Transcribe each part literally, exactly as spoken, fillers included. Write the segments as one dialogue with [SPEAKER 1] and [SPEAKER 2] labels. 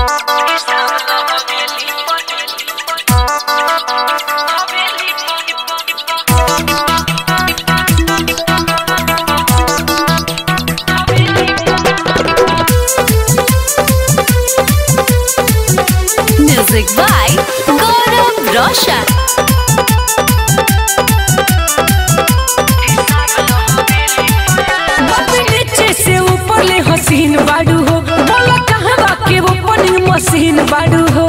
[SPEAKER 1] Music by Gaurav Roshan.
[SPEAKER 2] नीचे से ऊपर ले हसीन बाडू हो, बोला कहवा के वो पनी मशीन बाडू हो।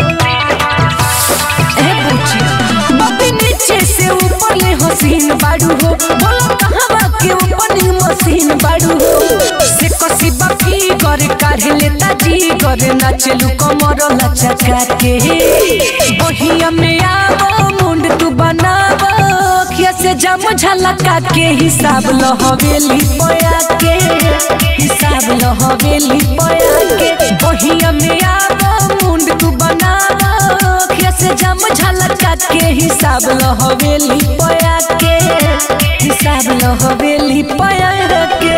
[SPEAKER 2] ए बुची बाबी नीचे से ऊपर ले हसीन बाडू हो, बोला कहवा के वो पनी मशीन बाडू हो। से कसी बाकी करे काढ़े लेता जी करे नाचलू कमर लचका के। बहिया में आवो मुंड तू बनावो, खिया से जाम झलका के। हिसाब लो हवेली पया के, हिसाब लो हवेली पया के। बहिया में आवो मुंड तू बनावो, खिया से जाम झलका के। हिसाब लो हवेली पया के, हिसाब लो हवेली पया के।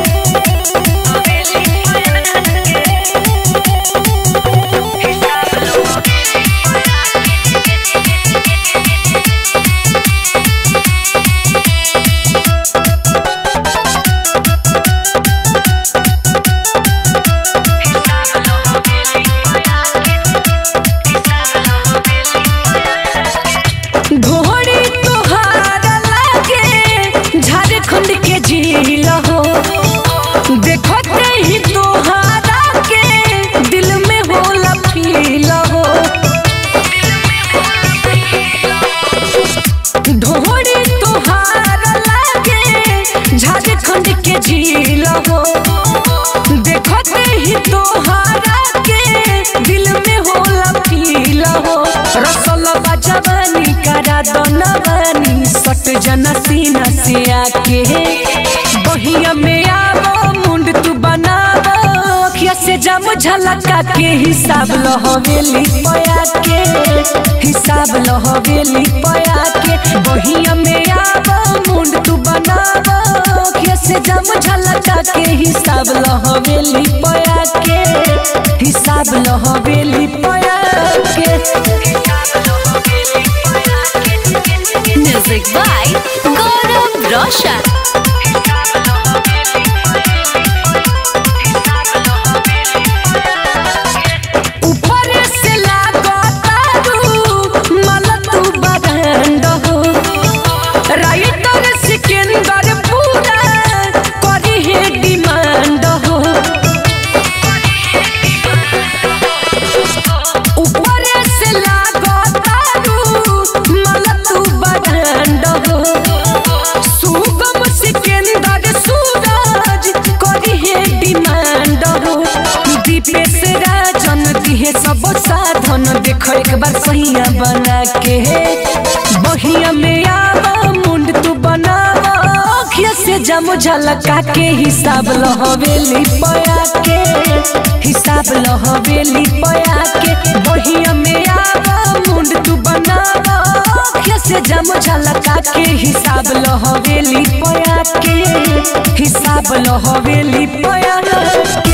[SPEAKER 2] घोड़ी तोहार लागे झारखंड के झील हो, देखते ही तोहारा के दिल में होला फील हो। घोड़ी तोहार लागे झारखंड के झील हो, देखते ही तोहारा के दिल में होला फील हो। रसल जवानी करा दनवानी सट जना सीना से आके। बहिया में आवो मुंड तू बनावो, खिया से जाम झलका के। हिसाब लो हवेली पया के, हिसाब लो हवेली पया के। बहिया में आवो मुंड तू बनावो, खिया से जाम झलका के। हिसाब लो हवेली पया के, हिसाब लो हवेली पया के।
[SPEAKER 1] Music by Gaurav Roshan.
[SPEAKER 2] ऊपर से लागतारू मला तू बदंड हो, राइटर सिकंदर पूरा करी है डिमांड हो। ऊपर से लागतारू मला तू बदंड हो, सुगम सिकंदर सूरज करी है डिमांड हो। दीपेश राजन दिहे सब साधन देखो एक बार सहिया बना के। बहिया में आवो मुंड तू बनावो, खिया से जाम झलका के। हिसाब लो हवेली पया के, हिसाब लो हवेली पया के। बहिया में आवो मुंड तू बनावो, खिया से जाम झलका के। हिसाब लो हवेली पया के, हिसाब लो हवेली पया के।